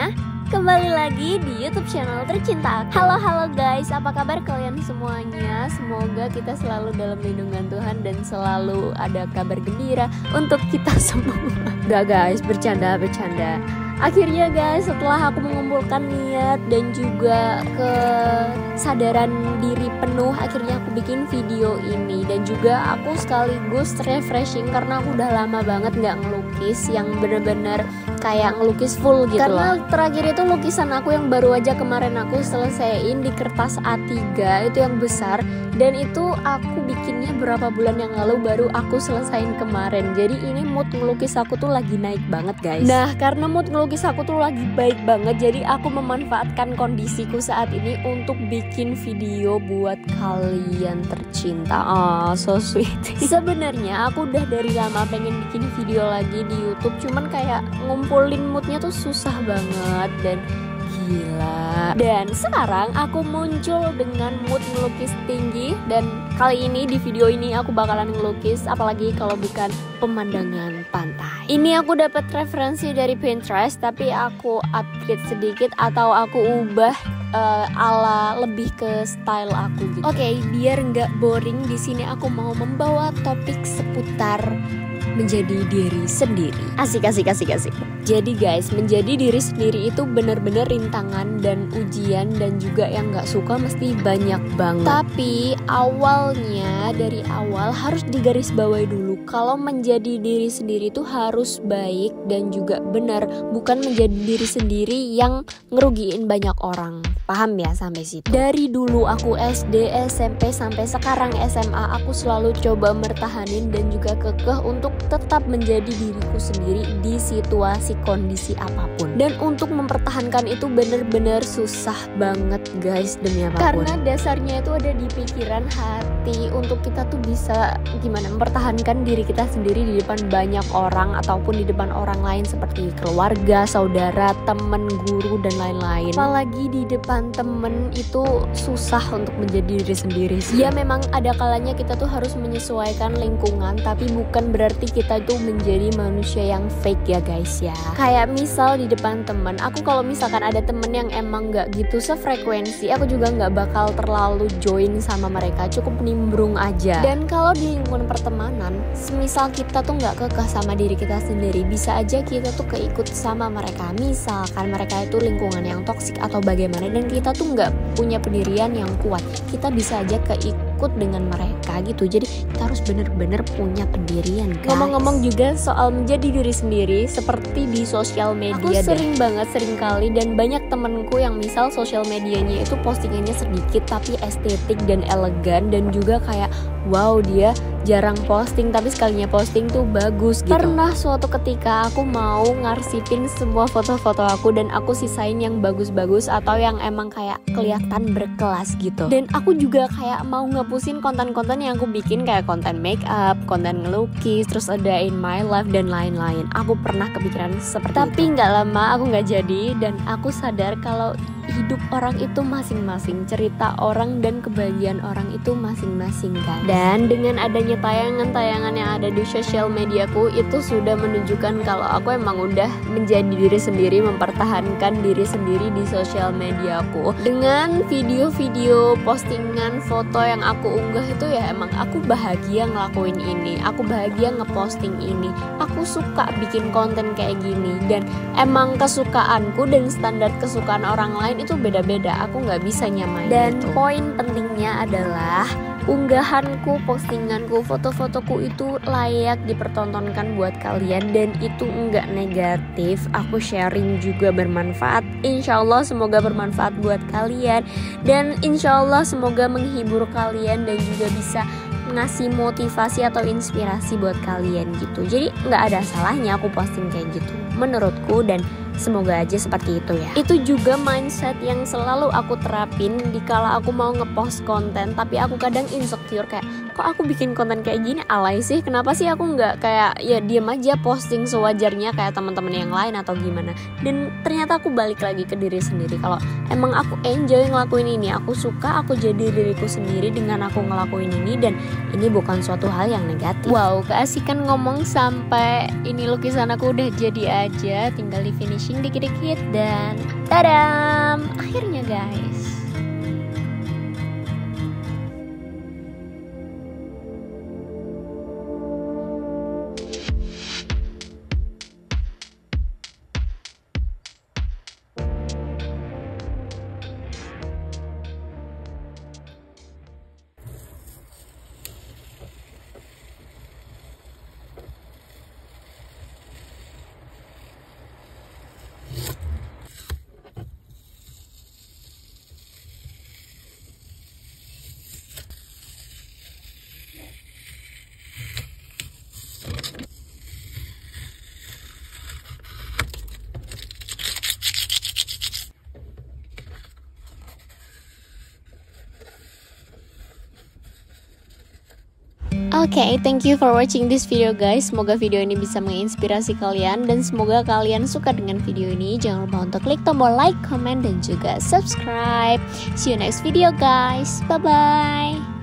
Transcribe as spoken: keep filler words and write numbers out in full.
semuanya, kembali lagi di YouTube channel tercinta aku. Halo halo guys, apa kabar kalian semuanya? Semoga kita selalu dalam lindungan Tuhan dan selalu ada kabar gembira untuk kita semua. Gak guys, bercanda bercanda. Akhirnya guys, setelah aku mengumpulkan niat dan juga kesadaran diri penuh, akhirnya aku bikin video ini. Dan juga aku sekaligus refreshing karena aku udah lama banget gak ngelukis yang bener-bener kayak ngelukis full gitu. Karena loh, terakhir itu lukisan aku yang baru aja kemarin aku selesaiin di kertas A tiga, itu yang besar. Dan itu aku bikinnya berapa bulan yang lalu, baru aku selesain kemarin. Jadi ini mood ngelukis aku tuh lagi naik banget guys. Nah karena mood ngelukis aku tuh lagi baik banget, jadi aku memanfaatkan kondisiku saat ini untuk bikin video buat kalian tercinta. Oh so sweet. Sebenarnya aku udah dari lama pengen bikin video lagi di YouTube, cuman kayak ngumpulin moodnya tuh susah banget dan gila. Dan sekarang aku muncul dengan mood melukis tinggi. Dan kali ini di video ini aku bakalan ngelukis, apalagi kalau bukan pemandangan pantai. Ini aku dapat referensi dari Pinterest, tapi aku upgrade sedikit atau aku ubah uh, ala lebih ke style aku gitu. Oke, okay, biar nggak boring di sini aku mau membawa topik seputar menjadi diri sendiri. Asik asik asik asik. Jadi guys, menjadi diri sendiri itu benar-benar rintangan dan ujian, dan juga yang gak suka mesti banyak banget. Tapi awalnya, dari awal harus digarisbawahi dulu kalau menjadi diri sendiri itu harus baik dan juga benar, bukan menjadi diri sendiri yang ngerugiin banyak orang. Paham ya sampai situ? Dari dulu aku S D, S M P sampai sekarang S M A, aku selalu coba mertahanin dan juga kekeh untuk tetap menjadi diriku sendiri di situasi kondisi apapun. Dan untuk mempertahankan itu bener-bener susah banget guys, demi apapun. Karena dasarnya itu ada di pikiran, hati, untuk kita tuh bisa gimana mempertahankan diri kita sendiri di depan banyak orang ataupun di depan orang lain seperti keluarga, saudara, temen, guru, dan lain-lain. Apalagi di depan temen itu susah untuk menjadi diri sendiri sih. Ya memang ada kalanya kita tuh harus menyesuaikan lingkungan, tapi bukan berarti kita tuh menjadi manusia yang fake ya guys ya. Kayak misal di depan temen, aku kalau misalkan ada temen yang emang gak gitu sefrekuensi, aku juga gak bakal terlalu join sama mereka, cukup nimbrung aja. Dan kalau di lingkungan pertemanan, semisal kita tuh gak kekeh sama diri kita sendiri, bisa aja kita tuh keikut sama mereka. Misalkan mereka itu lingkungan yang toksik atau bagaimana, dan kita tuh gak punya pendirian yang kuat, kita bisa aja keikut dengan mereka gitu. Jadi kita harus bener-bener punya pendirian guys. Ngomong-ngomong juga soal menjadi diri sendiri, seperti di sosial media, aku sering deh. banget sering kali dan banyak temenku yang misal sosial medianya itu postingannya sedikit tapi estetik dan elegan, dan juga kayak wow dia jarang posting tapi sekalinya posting tuh bagus gitu. Pernah suatu ketika aku mau ngarsipin semua foto-foto aku dan aku sisain yang bagus-bagus atau yang emang kayak kelihatan berkelas gitu. Dan aku juga kayak mau ngepusin konten-konten yang aku bikin, kayak konten make up, konten ngelukis, terus ada in my life dan lain-lain. Aku pernah kepikiran seperti tapi itu. Tapi nggak lama aku nggak jadi, dan aku sadar kalau hidup orang itu masing-masing, cerita orang dan kebahagiaan orang itu masing-masing kan. Dan dengan adanya tayangan-tayangan yang ada di sosial mediaku, itu sudah menunjukkan kalau aku emang udah menjadi diri sendiri, mempertahankan diri sendiri di sosial mediaku. Dengan video-video, postingan, foto yang aku unggah itu ya emang aku bahagia ngelakuin ini, aku bahagia ngeposting ini, aku suka bikin konten kayak gini. Dan emang kesukaanku dan standar kesukaan orang lain itu beda-beda, aku nggak bisa nyamain. Dan itu. Poin pentingnya adalah unggahanku, postinganku, foto-fotoku itu layak dipertontonkan buat kalian, dan itu enggak negatif. Aku sharing juga bermanfaat, insya Allah semoga bermanfaat buat kalian, dan insya Allah semoga menghibur kalian dan juga bisa ngasih motivasi atau inspirasi buat kalian gitu. Jadi nggak ada salahnya aku posting kayak gitu menurutku, dan semoga aja seperti itu ya. Itu juga mindset yang selalu aku terapin dikala aku mau ngepost konten tapi aku kadang insecure, kayak kok aku bikin konten kayak gini alay sih, kenapa sih aku nggak kayak ya diam aja posting sewajarnya kayak teman-teman yang lain atau gimana. Dan ternyata aku balik lagi ke diri sendiri, kalau emang aku enjoy ngelakuin ini, aku suka, aku jadi diriku sendiri dengan aku ngelakuin ini, dan ini bukan suatu hal yang negatif. Wow, keasikan ngomong sampai ini lukisan aku udah jadi aja, tinggal di finishing dikit-dikit dan tadam, akhirnya guys. Oke, okay, thank you for watching this video guys. Semoga video ini bisa menginspirasi kalian dan semoga kalian suka dengan video ini. Jangan lupa untuk klik tombol like, comment, dan juga subscribe. See you next video guys. Bye bye.